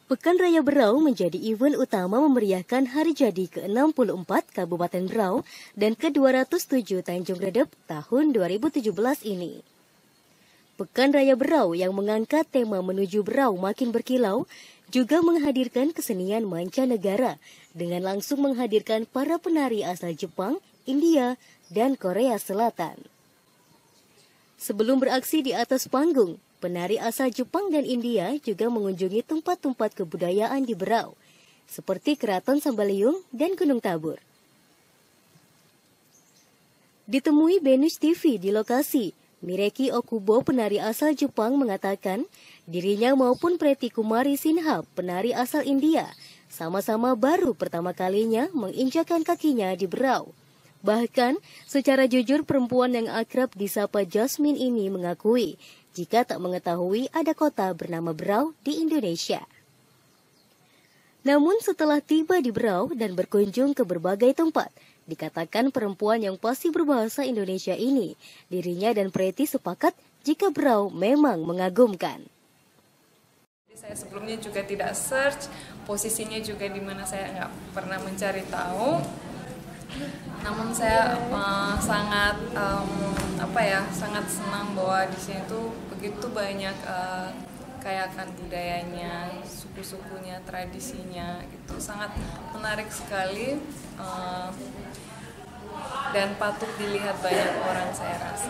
Pekan Raya Berau menjadi event utama memeriahkan hari jadi ke-64 Kabupaten Berau dan ke-207 Tanjung Redep tahun 2017 ini. Pekan Raya Berau yang mengangkat tema menuju Berau makin berkilau juga menghadirkan kesenian mancanegara dengan langsung menghadirkan para penari asal Jepang, India, dan Korea Selatan. Sebelum beraksi di atas panggung, penari asal Jepang dan India juga mengunjungi tempat-tempat kebudayaan di Berau, seperti Keraton Sambaliung dan Gunung Tabur. Ditemui BNews TV di lokasi, Mireki Okubo, penari asal Jepang, mengatakan dirinya maupun Preti Kumari Sinha, penari asal India, sama-sama baru pertama kalinya menginjakkan kakinya di Berau. Bahkan, secara jujur perempuan yang akrab disapa Jasmine ini mengakui jika tak mengetahui ada kota bernama Berau di Indonesia. Namun setelah tiba di Berau dan berkunjung ke berbagai tempat, dikatakan perempuan yang pasti berbahasa Indonesia ini, dirinya dan Preti sepakat jika Berau memang mengagumkan. Saya sebelumnya juga tidak search, posisinya juga di mana saya nggak pernah mencari tahu. Namun saya sangat senang bahwa di sini tuh begitu banyak kayakan budayanya, suku-sukunya, tradisinya, gitu sangat menarik sekali dan patut dilihat banyak orang, saya rasa.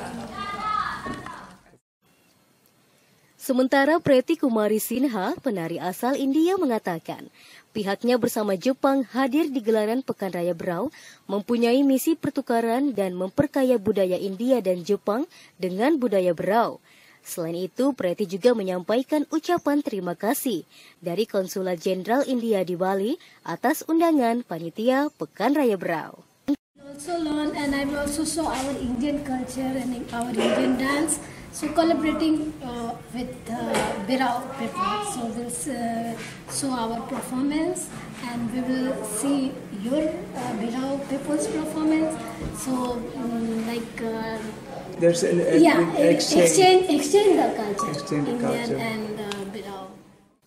Sementara Preti Kumari Sinha, penari asal India, mengatakan pihaknya bersama Jepang hadir di gelaran Pekan Raya Berau mempunyai misi pertukaran dan memperkaya budaya India dan Jepang dengan budaya Berau. Selain itu, Preti juga menyampaikan ucapan terima kasih dari Konsulat Jenderal India di Bali atas undangan panitia Pekan Raya Berau. Also learn and I will also show our Indian culture and our Indian dance. So collaborating with Berau people, so we'll show our performance and we will see your Berau people's performance. So there's an exchange the culture, Indian culture. And Berau.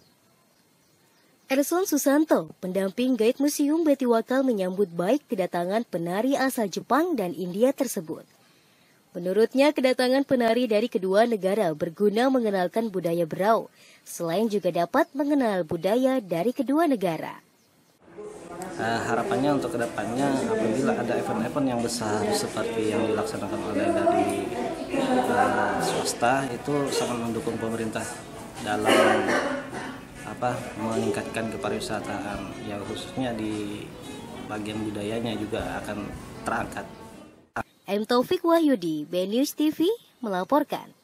Erson Susanto, pendamping guide Museum Betty Wakal, menyambut baik kedatangan penari asal Jepang dan India tersebut. Menurutnya, kedatangan penari dari kedua negara berguna mengenalkan budaya Berau, selain juga dapat mengenal budaya dari kedua negara. Harapannya untuk kedepannya, apabila ada event-event yang besar seperti yang dilaksanakan oleh dari swasta, itu sangat mendukung pemerintah dalam meningkatkan kepariwisataan, ya khususnya di bagian budayanya juga akan terangkat. M. Taufik Wahyudi, BNews TV, melaporkan.